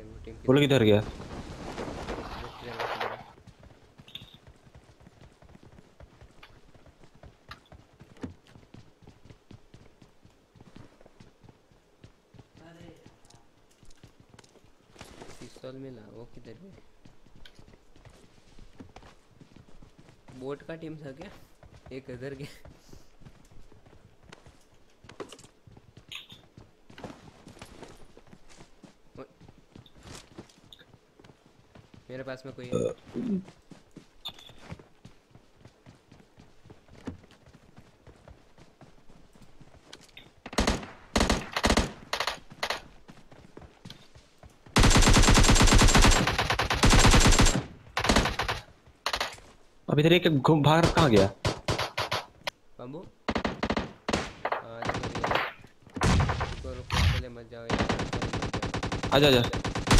वो टीम बोलो किधर किधर गया? पिस्तौल मिला, वो किधर गए? बोट का टीम था क्या? एक इधर गया। मेरे पास में कोई है? अब इधर एक घूम भाग कहाँ गया? बाबू हाँ देखो ये, रुको रुको चले मत जाओ यार, चले मत जाओ। आजा आजा।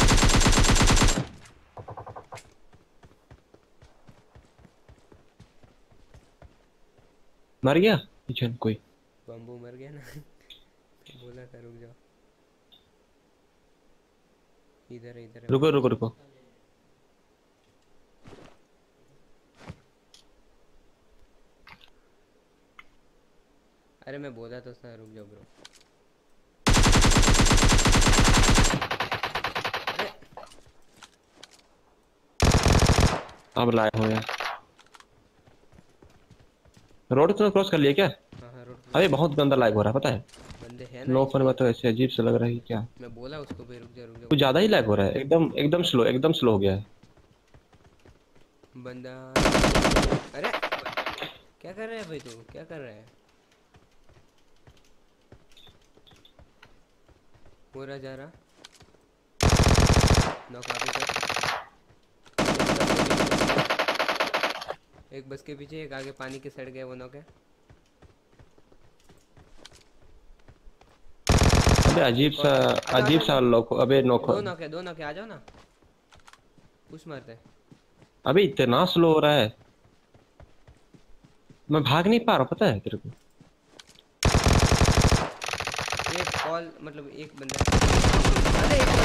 मर गया पीछे कोई? बम्बू मर गया ना। तो बोला था रुक जाओ। इधर है इधर है रुको बम्बू। रुको रुको। अरे मैं बोला तो था रुक जाओ ब्रो। अरे अब लाए हो यार। रोड तो क्रॉस कर लिया क्या? हाँ हाँ रोड क्रॉस अबे कर बहुत लिया। गंदा लैग हो रहा है पता है। बंदे हैं ना नो इस फन पे। में तो ऐसे अजीब सा लग रहा है क्या? मैं बोला उसको भाई रुक जा कुछ बोल ज्यादा के ही लैग गया। हो रहा है, एकदम एकदम स्लो हो गया है। बंदा। अरे क्या कर रहा है भाई, तू क्या कर रहा है? हो रहा जा रहा। नॉक वापस कर। एक बस के पीछे, एक आगे पानी के साइड गया, वो नॉक है। अबे एक और आ जाओ आ अजीब जाओ आ सा जाओ। लोग अबे नोक। दो नॉक है आ जाओ ना। पुश मारते हैं। अबे इतना स्लो हो रहा है, मैं भाग नहीं पा रहा पता है तेरे को। एक कॉल मतलब एक बंदा। अरे एक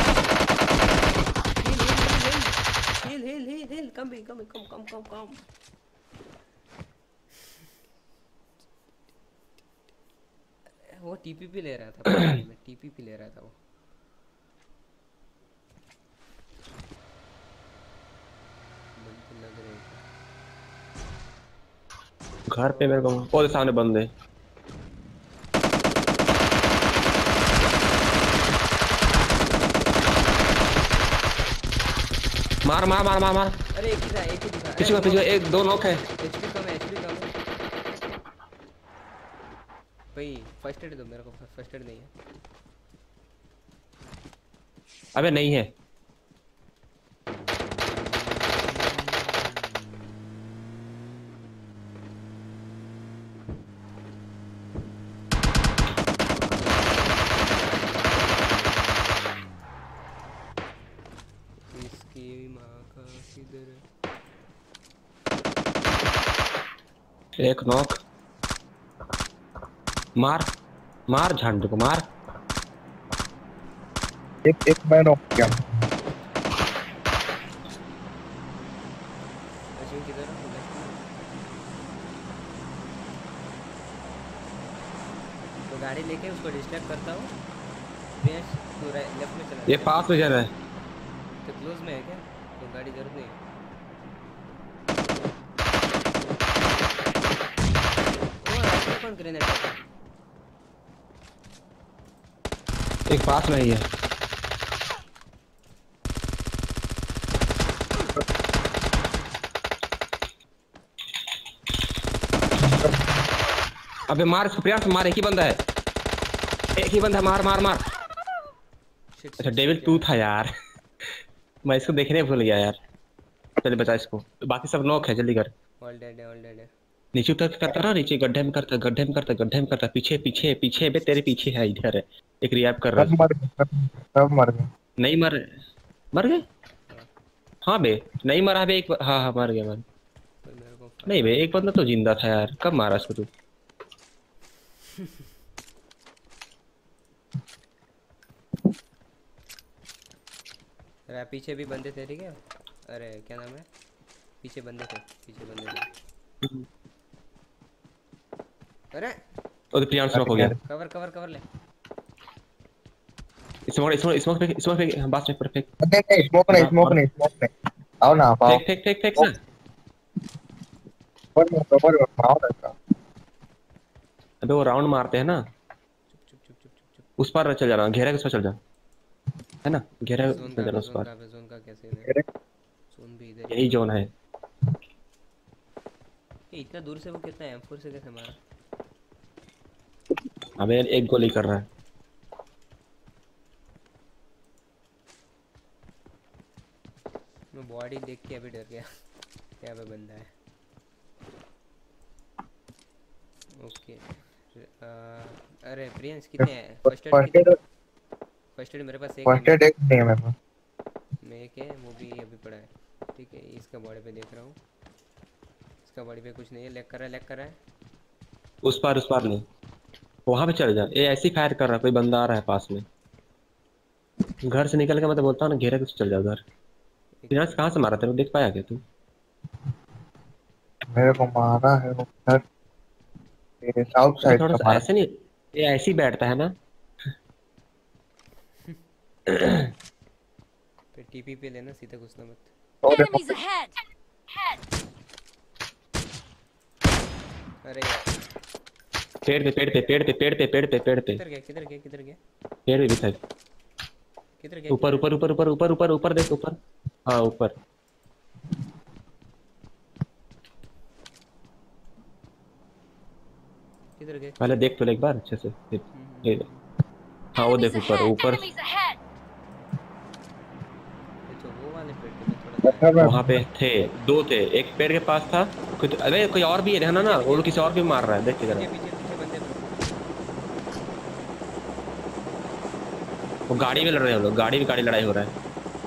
हिल कम भी कम कम कम कम कम। वो टीपीपी ले रहा था, पता नहीं मैं टीपीपी ले रहा था वो। बंदे लग रहे थे। घर पे मेरे को और सामने बंदे। मार मार मार मार मार। अरे एक ही दिखा। अरे पीछे पीछे नॉक है। एक दो नॉक है। एचपी कम है एचपी कम है। भाई फर्स्ट एड दो मेरे को, फर्स्ट एड नहीं है। अबे नहीं है। इसकी माँ का किधर है? एक नॉक। मार मार झंड को मार। एक एक मैन ऑफ किया। अश्विन किधर है? लेफ्ट में। तो गाड़ी लेके उसको डिस्ट्रैक्ट करता हूँ। प्रियंश तू लेफ्ट में चला, ये लेफ्ट पास में जा रहा है। तो क्लोज में है क्या? तो गाड़ी जरूरत नहीं है। ओ राइट में कौन ग्रेनेड है? एक पास में ही है। अबे मार इसको प्रयास मार, एक ही बंदा है, एक ही बंदा, मार मार मार। शिट अच्छा शिट डेविल शिट तू यार। था यार। मैं इसको देखने भूल गया यार। चल बचा इसको, बाकी सब नॉक है, जल्दी कर। ऑल डेड है ऑल डेड है। नीचे उतर के करता ना, नीचे गड्ढे में करता, गड्ढे में करता, गड्ढे में करता, पीछे पीछे पीछे बे तेरे पीछे है, इधर है। एक रिएक्ट कर रहा है सब उसको। मर गए, सब मर गए। नहीं मर, मर गए। हाँ हाँ बे नहीं मरा बे, एक हाँ हाँ मर गया मर। पर मेरे को नहीं फायर बे नहीं एक बंदा तो जिंदा था यार, कब मारा इसको तू? अरे पीछे भी बंदे थे, ठीक है। अरे क्या नाम है, पीछे बंदे थे, पीछे बंदे थे। अरे और प्रियांश नॉक हो गया। कवर कवर कवर ले। स्मोक फेंक बस में परफेक्ट। नहीं नहीं, स्मोक नहीं, स्मोक और नहीं, स्मोक नहीं। आओ ना, आप आओ। फेंक फेंक फेंक फेंक ना। कवर आओ ना। अबे वो राउंड मारते हैं ना, चुप चुप चुप चुप चुप चुप। उस पर चल जाना, घेरे के उस पर चल जा, है ना, घेरे जोन में का जाना पे, उस जोन पर। का पे, जोन का क्या सीन है? मेरे जोन भी इधर ही यही है। जोन है। ये इतना दूर से वो कितना M4 से कैसे मारा? अबे एक गोली कर रहा है। मैं बॉडी देख के अभी डर गया। क्या पे बंदा है? ओके। अरे प्रियांश कितने हैं? फर्स्ट एड फर्स्ट कितने? एड, फर्स्ट एड मेरे पास एक है। फर्स्ट एड एक नहीं है मेरे पास। मैं एक है, वो भी अभी पड़ा है। ठीक है, इसका बॉडी पे देख रहा हूँ। इसका बॉडी पे कुछ नहीं है, लैग कर रहा है, लैग कर रहा है। उस पार नहीं, वहां पे चल जा। ये ऐसी फायर कर रहा है, कोई बंदा आ रहा है पास में। घर से निकल के मैं तो बोलता हूँ ना, घेरे के चल जा घर। एक प्रियांश कहाँ से मारा तेरे को, देख पाया क्या तू? मेरे को मारा है वो उधर, ये साउथ अबे साइड थोड़ा का सा मारा। ऐसे नहीं, ये ऐसे ही बैठता है ना। पे टीपी पे लेना, सीधा घुसना मत। तो देखो Enemies ahead! अरे यार, पेड़ पे किधर गया किधर गया किधर गया पेड़ भी दिखा। किधर गया? ऊपर ऊपर ऊपर ऊपर ऊपर ऊपर ऊपर देख ऊपर। हाँ ऊपर। किधर गया? पहले देख तो ले एक बार अच्छे से ये देख। हाँ वो Enemies देख ऊपर ahead! ऊपर। Enemies ahead! ये तो वो वाले पेड़ पे मैं थोड़ा अच्छा ध्यान। वहां पे थे, दो थे, एक पेड़ के पास था। अबे कोई और भी है ना ना, वो लोग किसी और भी मार रहा है, देख किधर पीछे है। पीछे पीछे बंदे ब्रो। वो गाड़ी में लड़ रहे हैं, वो लोग गाड़ी लड़ाई हो रहा है।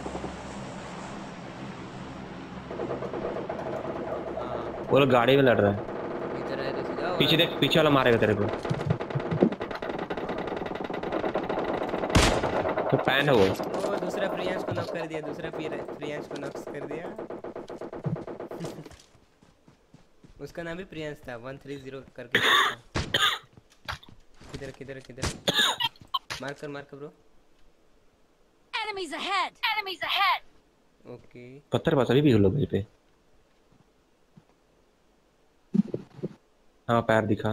हाँ वो लोग गाड़ी में लड़ रहा है। इधर है तो सीधा पीछे देख, पीछे वाला मारेगा तेरे को। तो पैन है वो। ओ दूसरा प्रियांश को नॉक कर दिया, दूसरा प्रियांश को नॉक कर दिया। उसका नाम भी प्रियांश था, 130 करके था। किधर किधर किधर? मार कर bro. Enemies ahead! Enemies ahead! Okay पत्थर पास अभी भी हो लोग वहीं पे। हाँ पैर दिखा।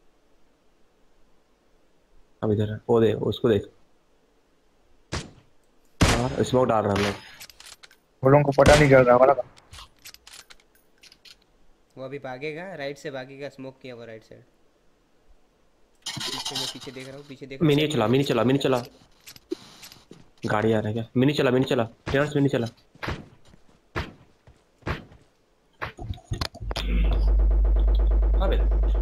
अब इधर है, वो दे उसको देख। और स्मोक डाल रहा हम लोग। वो लोगों को पता नहीं चल रहा वाला। वो अभी भागेगा, राइट से भागेगा, स्मोक किया वो राइट साइड। पीछे मैं पीछे देख रहा हूँ, पीछे देख रहा हूँ। मिनी चला। गाड़ी आ रहा है क्या? मिनी चला फ्रेंड्स, मिनी चला। अबे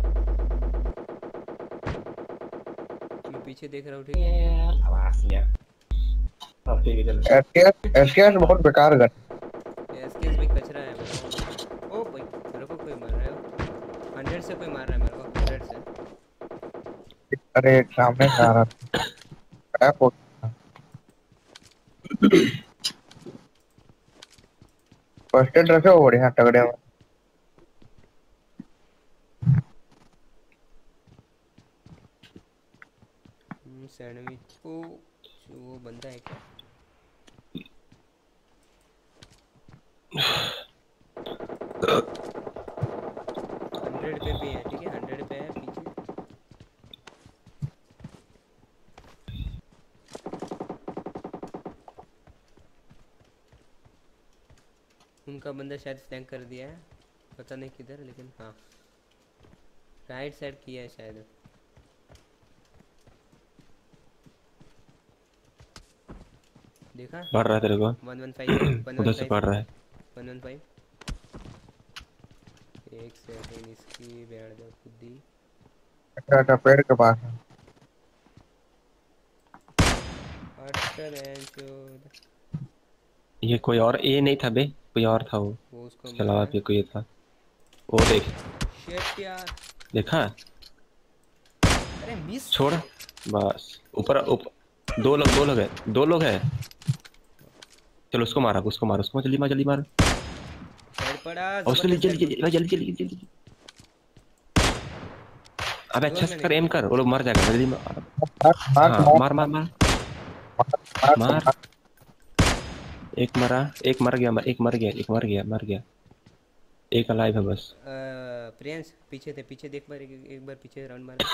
मैं पीछे देख रहा हूँ, ठीक है। आवाज नहीं आ। अब ठीक है चल। एसकेएस बहुत बेकार गन। एसकेएस भी कचरा है मेरे। ओ भाई मेरे को कोई मार रहा है, 100 से कोई मार रहा है मेरे को, 100 से। अरे सामने से आ रहा था, ट्रैप हो गया। फर्स्ट एड रखे हो बढ़िया तगड़े में। सैंडविच ओ वो बंदा है क्या? हंड्रेड पे भी है, ठीक है, 100 पे है पीछे। उनका बंदा शायद फ्लैंक कर दिया है, पता नहीं किधर, लेकिन हाँ राइट साइड किया है शायद। देखा पढ़ रहा है तेरे को? 115 उधर से पढ़ रहा है। 115। एक सेकंड, इसकी बैठ दो खुद ही। अच्छा पेड़ के पास है। ये कोई और ए नहीं था बे, कोई और था वो। वो उसको उसके अलावा भी कोई था। वो देख, शिट यार। देखा? अरे मिस छोड़ बस। ऊपर दो लोग है। चलो उसको मारा, उसको मारो, उसको जल्दी मार, जल्दी मार। साइड पड़ा और उसको जबरदस्त जल्दी हेडशॉट। जल्दी जल्दी जल्दी जल्दी जल्दी। अबे जोर अच्छा में से कर, नहीं। एम कर, वो लोग मर जाएगा जल्दी मार। मार मार हाँ मार मार मार मार मार मार। मार। एक मरा, एक मर गया, एक मर गया, एक मर गया, मर गया। एक अलाइव है बस। प्रियांश पीछे थे, पीछे देख, बार एक बार पीछे राउंड मारना।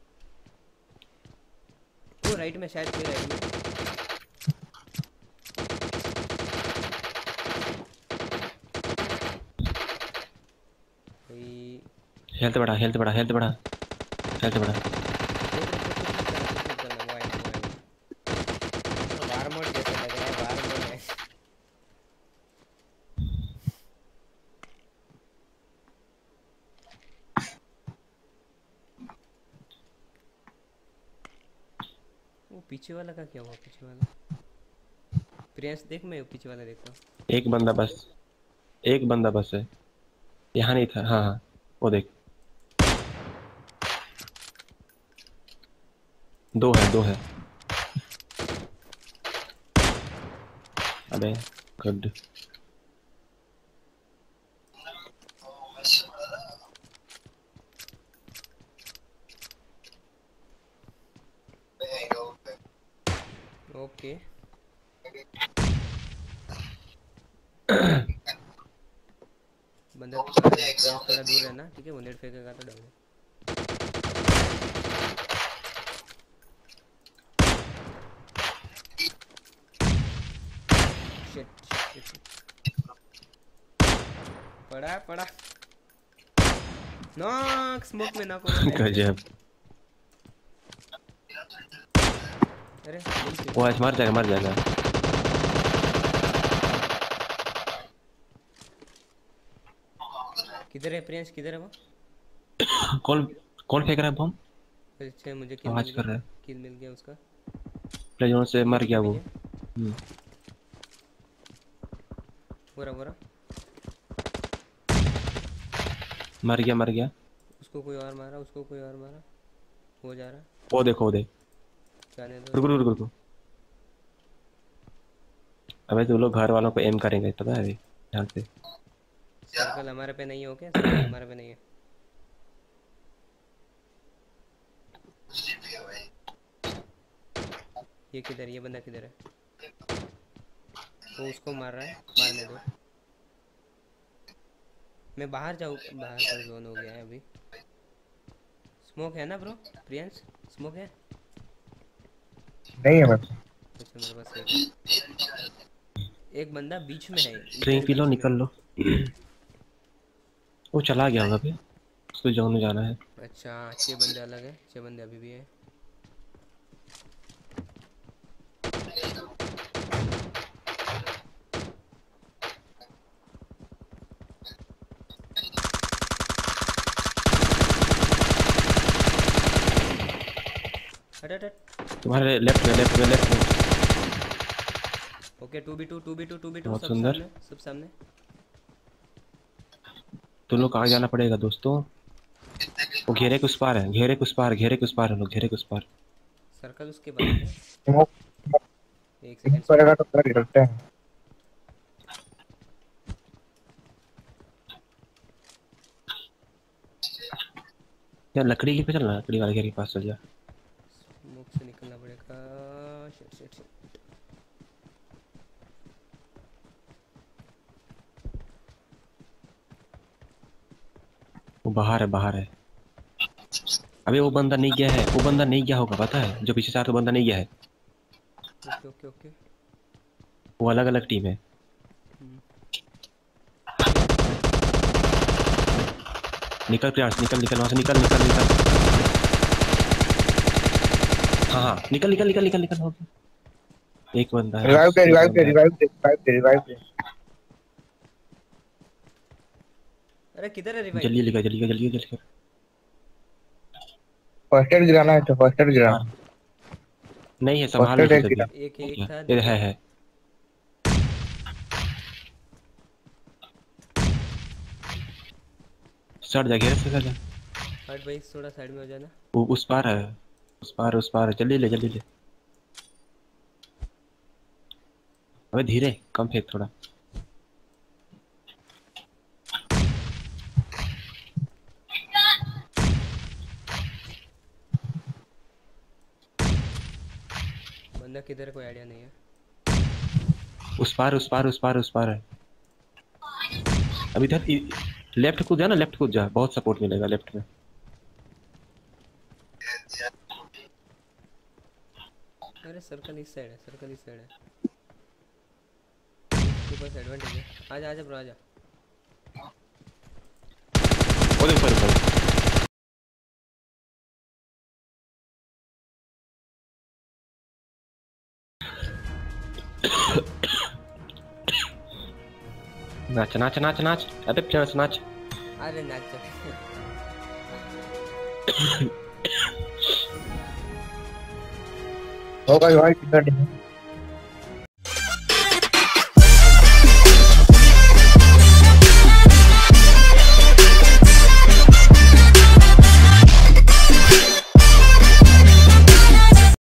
वो राइट में शायद थे, राइट में। भाई हेल्थ बढ़ा, हेल्थ बढ़ा, हेल्थ बढ़ा, हेल्थ बढ़ा। रुक रुक रुक, कुछ मत करना, कुछ मत करना, वो आएगा, वो आएगा। वार मोड जैसा लग रहा है, वार मोड है। वो पीछे वाला का क्या हुआ, पीछे वाला? प्रियांश देख, मैं पीछे वाला देखता हूँ। एक बंदा बस, एक बंदा बस है। यहाँ नहीं था, हाँ हाँ, वो देख। दो है, दो है। अबे गुड। ओके, बंदा तो आ रहा है। प्रियांश थोड़ा दूर रहना, ठीक है? वो नेट फेंकेगा तो डाउन। शिट शिट शिट, पड़ा पड़ा। नॉक, स्मोक में नॉक होगा। गजब। अरे फुल किल। वो आज मर जाएगा, मर जाएगा। किधर है प्रियांश, किधर है वो? कौन, कौन फेंक रहा है बम? अच्छा, मुझे किल आवाज मिल कर गया, रहा है। किल मिल गया उसका। प्लेजोन से पीछे मर पीछे गया वो। पीछे, बोरा बोरा। मर गया, मर गया। उसको कोई और मारा, उसको कोई और मारा। हो जा रहा, वो देखो, वो देख। जाने दो रुको जाने रुको दो। रुको। अबे तो लोग घर वालों को एम करेंगे, पता है अभी ध्यान से। सर्कल हमारे पे नहीं हो क्या? सर्कल हमारे पे नहीं है। ये किधर, ये बंदा किधर है? वो उसको मार रहा है, मारने दो। मैं बाहर जाऊँ, बाहर का जोन हो गया है अभी। स्मोक है ना ब्रो? प्रियांश स्मोक है? नहीं है बस। अच्छा मेरे पास एक है। एक बंदा बीच में है, ड्रिंक इधर पी लो, बीच में। निकल लो। वो चला गया होगा अभी, उसको जोन में जाना है। अच्छा 6 बंदे अलग है, 6 बंदे अभी भी है। हट हट हट। तुम्हारे लेफ्ट में, लेफ्ट में, लेफ्ट में। ओके 2v2 2v2 2v2, बहुत सब सुंदर। सामने, सब सामने। तुम लोग कहाँ जाना पड़ेगा दोस्तों? वो घेरे के उस पार है, घेरे के उस पार, घेरे के उस पार है, लोग घेरे के उस पार। सर्कल उसके बाद है क्या? स्मोक एक सेकंड स्मोक। पड़ेगा तो कर सकते हैं। यार लकड़ी के पे चलना, लकड़ी वाले घेरे के पास चल जा। स्मोक से निकलना पड़ेगा। Shit shit shit. वो बाहर है, बाहर है। अबे वो बंदा नहीं गया है, वो बंदा नहीं गया होगा, पता है? जो पीछे से आता है, वो बंदा नहीं गया है। Okay okay okay. वो अलग अलग टीम है। निकल प्रयास, निकल निकल वहां से, निकल निकल निकल। हाँ हाँ, निकल निकल निकल निकल निकल वहाँ से। एक बंदा है, रिवाइव दे, एक रिवाइव दे, बंदा है। रिवाइव दे, रिवाइव दे, रिवाइव दे। अरे किधर है रिवाइव? जल्दी लिखा, जल्दी कर, जल्दी जल्दी कर। फर्स्ट एड गिराना है तो फर्स्ट एड उस गिराना। पार नहीं है, फर्स्ट संभाल लो एड तुम एक सभी। गिरा। एक हो एक गया, था, ये दो है। सट जा, घेरे से सट जा। हट भाई, थोड़ा साइड में हो जाना। वो उस पार है, उस पार, उस पार है। जल्दी ले, जल्दी ले। अबे धीरे कम फेंक थोड़ा। बंदा किधर है, कोई आइडिया नहीं है। उस पार उस पार उस पार उस पार है। अब इधर लेफ्ट कूद जा ना, लेफ्ट कूद जा, बहुत सपोर्ट मिलेगा लेफ्ट में। अरे सर्कल इस साइड है, सर्कल इस साइड है। इसके पास एडवांटेज है। आजा आजा ब्रो आजा। ओले ऊपर ऊपर। नाच नाच नाच नाच, अबे प्लेयर्स नाच। अरे नाच। होगा भाई कितना